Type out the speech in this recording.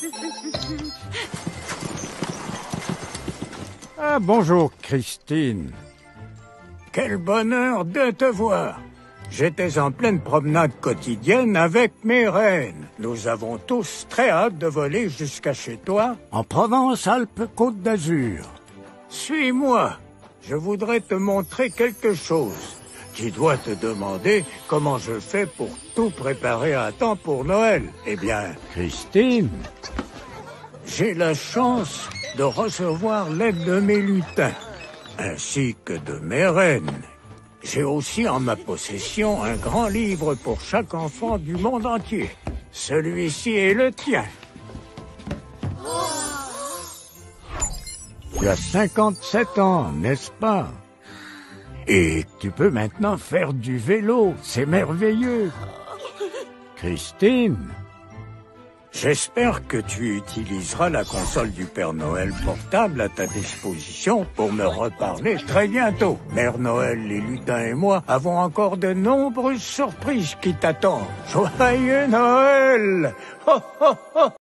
Ah, bonjour, Christine. Quel bonheur de te voir. J'étais en pleine promenade quotidienne avec mes reines. Nous avons tous très hâte de voler jusqu'à chez toi, en Provence-Alpes-Côte d'Azur. Suis-moi. Je voudrais te montrer quelque chose. Tu dois te demander comment je fais pour tout préparer à temps pour Noël. Eh bien, Christine. j'ai la chance de recevoir l'aide de mes lutins, ainsi que de mes reines. J'ai aussi en ma possession un grand livre pour chaque enfant du monde entier. Celui-ci est le tien. Tu as 57 ans, n'est-ce pas? Et tu peux maintenant faire du vélo, c'est merveilleux. Christine. J'espère que tu utiliseras la console du Père Noël portable à ta disposition pour me reparler très bientôt. Mère Noël, les lutins et moi avons encore de nombreuses surprises qui t'attendent. Joyeux Noël! Ho, ho, ho!